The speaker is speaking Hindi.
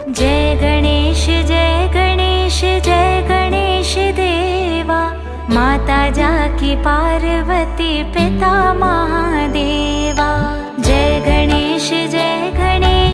जय गणेश जय गणेश जय गणेश देवा, माता जाकी पार्वती पिता महादेवा।